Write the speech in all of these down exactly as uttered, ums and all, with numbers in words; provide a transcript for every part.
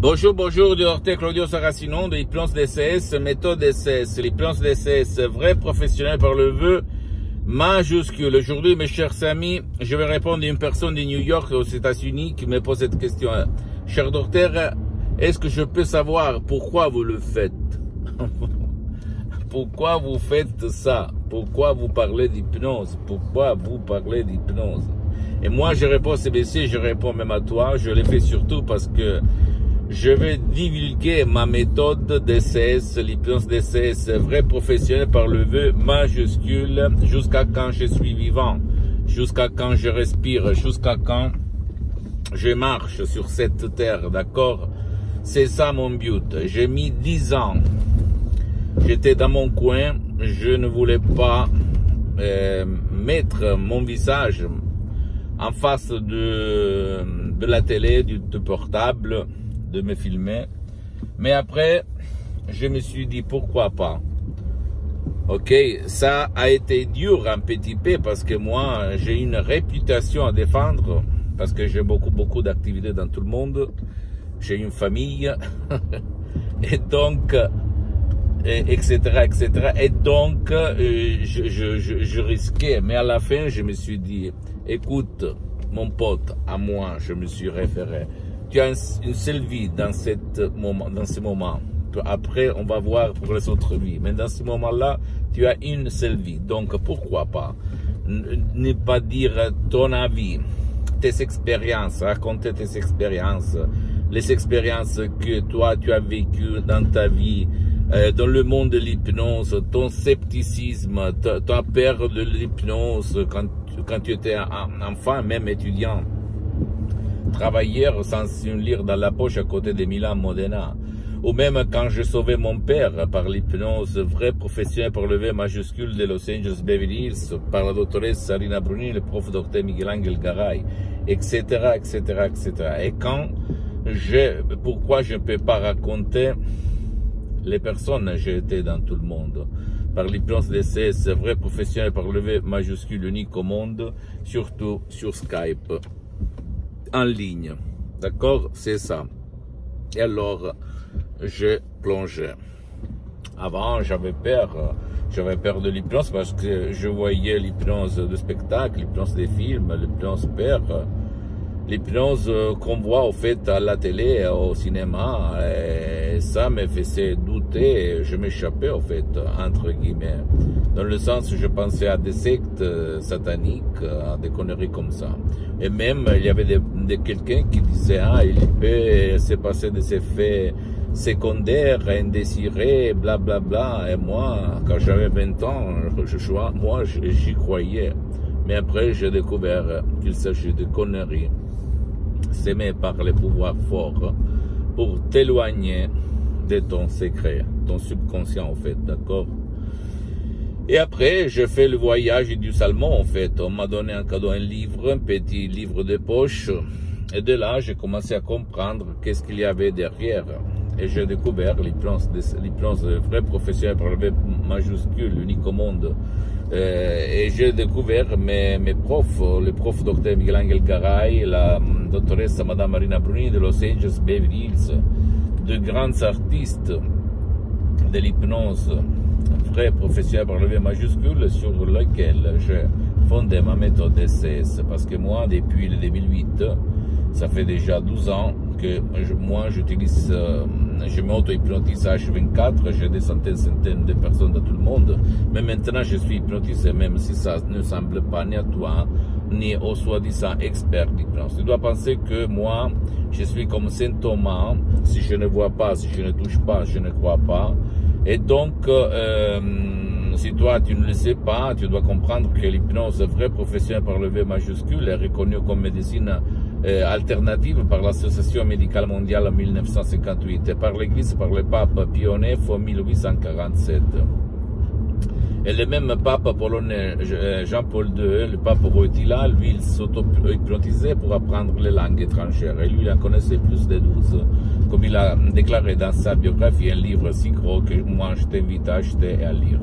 Bonjour, bonjour, docteur Claudio Saracino de l'hypnose D C S, méthode D C S, l'hypnose D C S, vrai professionnel par le vœu majuscule. Aujourd'hui, mes chers amis, je vais répondre à une personne de New York aux États-Unis qui me pose cette question. Cher docteur, est-ce que je peux savoir pourquoi vous le faites? Pourquoi vous faites ça? Pourquoi vous parlez d'hypnose? Pourquoi vous parlez d'hypnose? Et moi, je réponds, c'est bien sûr, je réponds même à toi. Je l'ai fait surtout parce que je vais divulguer ma méthode D C S, l'hypnose D C S, vrai professionnel par le vœu majuscule, jusqu'à quand je suis vivant, jusqu'à quand je respire, jusqu'à quand je marche sur cette terre, d'accord? C'est ça mon but. J'ai mis dix ans. J'étais dans mon coin, je ne voulais pas euh, mettre mon visage en face de, de la télé, du, du portable, de me filmer. Mais après, je me suis dit pourquoi pas. Ok, ça a été dur un petit peu parce que moi, j'ai une réputation à défendre, parce que j'ai beaucoup, beaucoup d'activités dans tout le monde. J'ai une famille, et donc, et, etc., et cetera. Et donc, euh, je, je, je, je risquais. Mais à la fin, je me suis dit, écoute, mon pote, à moi, je me suis référé. Tu as une seule vie dans, cette moment, dans ce moment. Après, on va voir pour les autres vies. Mais dans ce moment-là, tu as une seule vie. Donc, pourquoi pas ne pas dire ton avis, tes expériences, raconter tes expériences, les expériences que toi, tu as vécues dans ta vie, euh, dans le monde de l'hypnose, ton scepticisme, ta, ta peur de l'hypnose quand, quand tu étais enfant, même étudiant. Travailleur sans une lire dans la poche à côté de Milan Modena, ou même quand je sauvais mon père par l'hypnose vrai professionnel par le V majuscule de Los Angeles Beverly Hills, par la doctoresse Sarina Bruni, le prof docteur Miguel Angel Garay, et cetera, et cetera, et cetera. Et quand je, pourquoi je ne peux pas raconter les personnes, j'ai été dans tout le monde, par l'hypnose D C S, vrai professionnel par le V majuscule unique au monde, surtout sur Skype. En ligne, d'accord, c'est ça. Et alors, je plongeais. Avant, j'avais peur, j'avais peur de l'hypnose parce que je voyais l'hypnose de spectacle, l'hypnose des films, l'hypnose père, l'hypnose qu'on voit au fait à la télé, au cinéma, et ça me faisait douter, je m'échappais au fait, entre guillemets. Dans le sens où je pensais à des sectes sataniques, à des conneries comme ça. Et même, il y avait de, de quelqu'un qui disait, ah, il peut se passer des effets secondaires, indésirés, blablabla. Bla, bla. Et moi, quand j'avais vingt ans, je, moi, j'y croyais. Mais après, j'ai découvert qu'il s'agit de conneries sémées par les pouvoirs forts pour t'éloigner de ton secret, ton subconscient, en fait, d'accord? Et après, j'ai fait le voyage du Salmon, en fait. On m'a donné un cadeau, un livre, un petit livre de poche. Et de là, j'ai commencé à comprendre qu'est-ce qu'il y avait derrière. Et j'ai découvert l'hypnose, l'hypnose vrai professionnel par le V majuscule, unique au monde. Euh, et j'ai découvert mes, mes profs, le prof docteur Miguel Angel Garay, la doctoresse Madame Marina Bruni de Los Angeles Beverly Hills, de grands artistes de l'hypnose vrai professionnel par le V majuscule sur lequel j'ai fondé ma méthode D C S. Parce que moi, depuis le deux mille huit, ça fait déjà douze ans que je, moi, j'utilise, euh, je m'auto-hypnotise H vingt-quatre, j'ai des centaines, centaines de personnes dans tout le monde. Mais maintenant, je suis hypnotisé, même si ça ne semble pas ni à toi, ni aux soi-disant experts d'hypnose. Tu dois penser que moi, je suis comme Saint Thomas, si je ne vois pas, si je ne touche pas, je ne crois pas. Et donc, euh, si toi tu ne le sais pas, tu dois comprendre que l'hypnose vrai professionnel par le V majuscule est reconnue comme médecine euh, alternative par l'Association médicale mondiale en mille neuf cent cinquante-huit et par l'Église, par le pape Pie neuf en mille huit cent quarante-sept. Et le même pape polonais Jean-Paul deux, le pape Wojtyla, lui, il s'auto-hypnotisait pour apprendre les langues étrangères. Et lui, il en connaissait plus de douze. Comme il a déclaré dans sa biographie, un livre si gros que moi, je t'invite à acheter et à lire.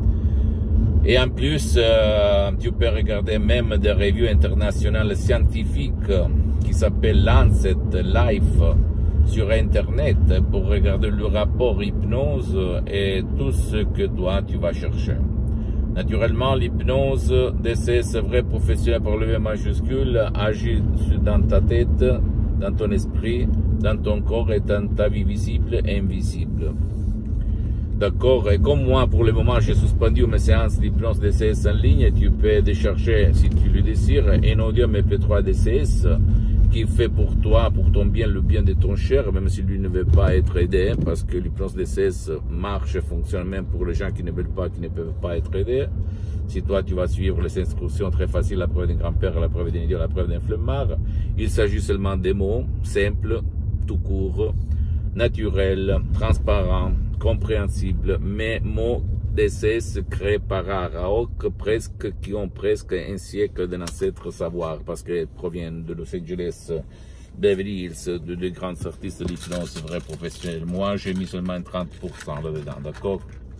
Et en plus, euh, tu peux regarder même des revues internationales scientifiques qui s'appellent Lancet, Life, sur Internet pour regarder le rapport hypnose et tout ce que toi tu vas chercher. Naturellement, l'hypnose D C S vrai professionnel par le V majuscule agit dans ta tête, dans ton esprit, dans ton corps et dans ta vie visible et invisible. D'accord? Et comme moi, pour le moment, j'ai suspendu mes séances d'hypnose D C S en ligne, tu peux décharger, si tu le désires, un audio M P trois D C S qui fait pour toi, pour ton bien, le bien de ton cher, même si lui ne veut pas être aidé, parce que l'hypnose D C S marche et fonctionne même pour les gens qui ne veulent pas, qui ne peuvent pas être aidés. Si toi, tu vas suivre les instructions très faciles, la preuve d'un grand-père, la preuve d'un idiot, la preuve d'un flemmard, il s'agit seulement des mots simples, tout court, naturels, transparents, compréhensibles, mais mots D C S créés par Araok, presque, qui ont presque un siècle d'ancêtre savoir, parce qu'ils proviennent de Los Angeles, Beverly Hills, de, de grands artistes de l'hypnose vrais professionnels. Moi, j'ai mis seulement trente pour cent là-dedans, d'accord?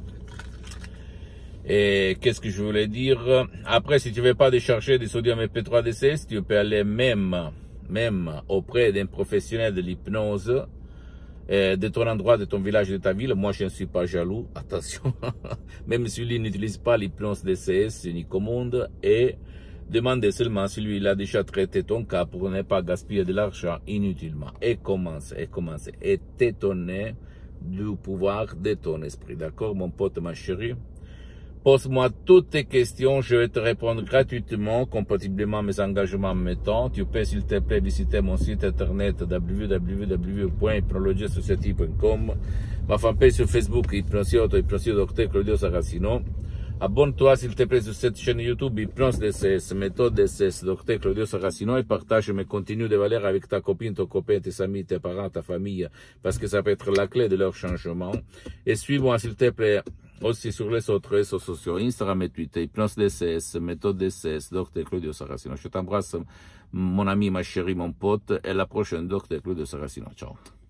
Et qu'est-ce que je voulais dire? Après, si tu ne veux pas décharger des sodium M P trois D C S, tu peux aller même, même auprès d'un professionnel de l'hypnose, de ton endroit, de ton village, de ta ville. Moi, je ne suis pas jaloux, attention. Même si lui n'utilise pas l'hypnose D C S unique au monde, et demandez seulement si lui il a déjà traité ton cas pour ne pas gaspiller de l'argent inutilement. Et commence, et commence, et t'étonner du pouvoir de ton esprit. D'accord, mon pote, ma chérie? Pose-moi toutes tes questions, je vais te répondre gratuitement, compatiblement à mes engagements en même temps. Tu peux, s'il te plaît, visiter mon site internet w w w point hypnologie associative point com, ma fanpage sur Facebook, Hypnosie Auto, Hypnosie Docteur Claudio Saracino. Abonne-toi, s'il te plaît, sur cette chaîne YouTube, Hypnose D C S, méthode D C S, Docteur Claudio Saracino, et partage mes contenus de valeur avec ta copine, ton copain, tes amis, tes parents, ta famille, parce que ça peut être la clé de leur changement. Et suis-moi, s'il te plaît, aussi sur les autres réseaux sociaux, Instagram et Twitter, Hypnose D C S, méthode D C S, Docteur Claudio Saracino. Je t'embrasse, mon ami, ma chérie, mon pote, et à la prochaine, Docteur Claudio Saracino. Ciao.